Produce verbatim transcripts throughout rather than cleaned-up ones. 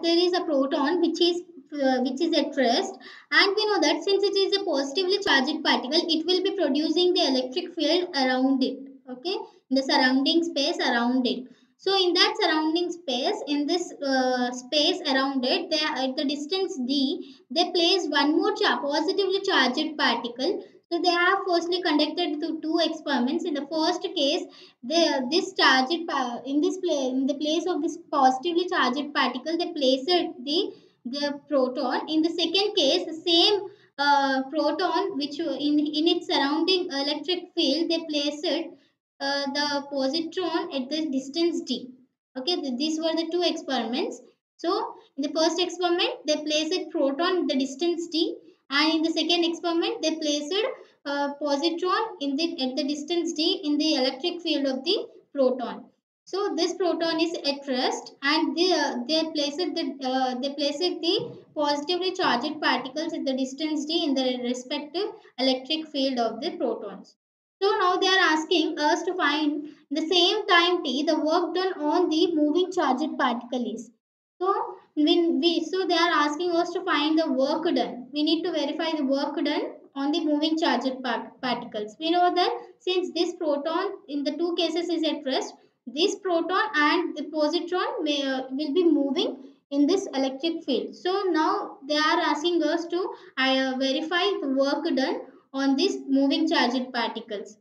there is a proton which is uh, which is at rest, and we know that since it is a positively charged particle, it will be producing the electric field around it, okay, in the surrounding space around it. So in that surrounding space, in this uh, space around it, they at the distance d, they place one more cha- positively charged particle. So they have firstly conducted to two experiments. In the first case, the this charged pa- in this place, in the place of this positively charged particle, they placed the the proton. In the second case, the same uh, proton which uh, in in its surrounding electric field, they placed uh, the positron at the distance d. Okay, th- these were the two experiments. So in the first experiment, they placed proton at the distance d, and in the second experiment, they placed uh, positron in the at the distance d in the electric field of the proton. So this proton is at rest, and they uh, they placed the uh, they placed the positively charged particles at the distance d in the respective electric field of the protons. So now they are asking us to find the same time t the work done on the moving charged particle is. So when we so they are asking us to find the work done. We need to verify the work done on the moving charged part- particles. We know that since this proton in the two cases is at rest, this proton and the positron may, uh, will be moving in this electric field. So now they are asking us to uh, verify the work done on these moving charged particles.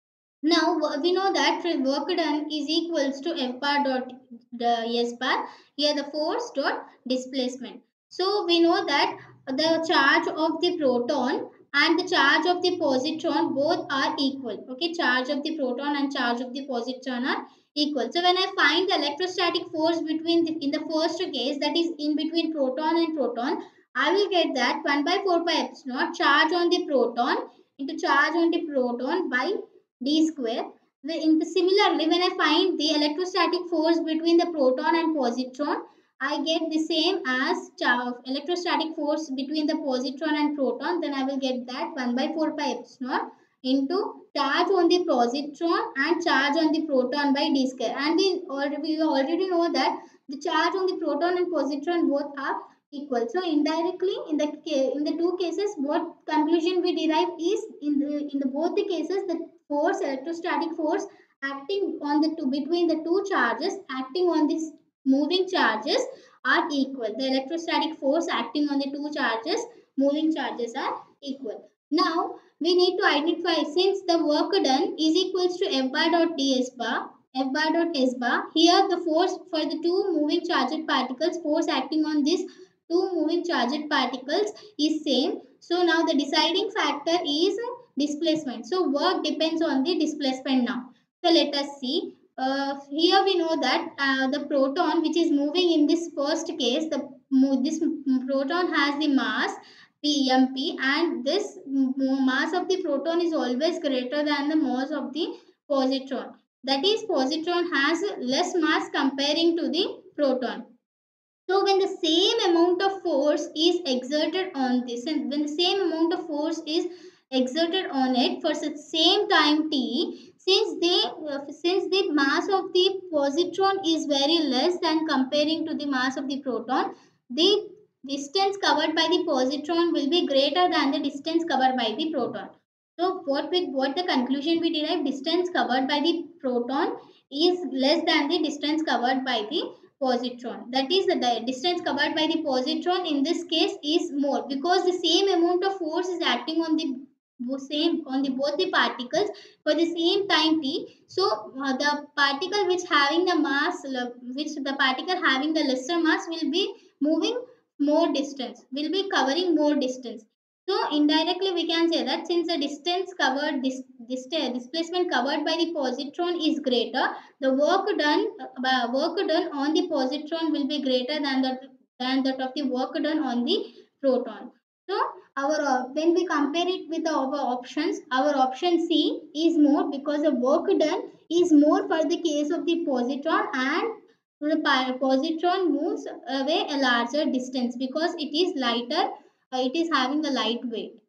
Now w- we know that the work done is equals to F bar dot the S bar, here the force dot displacement. So we know that the charge of the proton and the charge of the positron both are equal. Okay, charge of the proton and charge of the positron are equal. So when I find the electrostatic force between the, in the first case, that is in between proton and proton, I will get that one by four pi epsilon charge on the proton into charge on the proton by d square. In the, similarly, when I find the electrostatic force between the proton and positron, I get the same as charge, electrostatic force between the positron and proton. Then I will get that one by four pi epsilon into charge on the positron and charge on the proton by d square. And we already, we already know that the charge on the proton and positron both are equal. So indirectly, in the in the two cases, what conclusion we derive is in the in the both the cases, the force, electrostatic force acting on the two between the two charges acting on these moving charges are equal. The electrostatic force acting on the two charges, moving charges, are equal. Now we need to identify, since the work done is equals to F bar dot ds bar, F bar dot s bar. Here the force for the two moving charged particles, force acting on these two moving charged particles is same. So now the deciding factor is displacement. So work depends on the displacement now. So let us see. Uh, here we know that uh, the proton which is moving in this first case, the this proton has the mass P M P, and this mass of the proton is always greater than the mass of the positron. That is, positron has less mass comparing to the proton. So when the same amount of force is exerted on this, and when the same amount of force is exerted on it for the same time t, since they uh, since the mass of the positron is very less than comparing to the mass of the proton, the distance covered by the positron will be greater than the distance covered by the proton. So what we what the conclusion we derive, distance covered by the proton is less than the distance covered by the positron. That is, the di- distance covered by the positron in this case is more, because the same amount of force is acting on the bo- same on the both the particles for the same time t. So uh, the particle which having the mass le- which the particle having the lesser mass will be moving more distance, will be covering more distance. So indirectly we can say that since the distance covered this, this displacement covered by the positron is greater, the work done uh, work done on the positron will be greater than that than that of the work done on the proton. So our uh, when we compare it with our options, our option C is more, because the work done is more for the case of the positron, and the pi- positron moves away a larger distance because it is lighter, uh, it is having a light weight.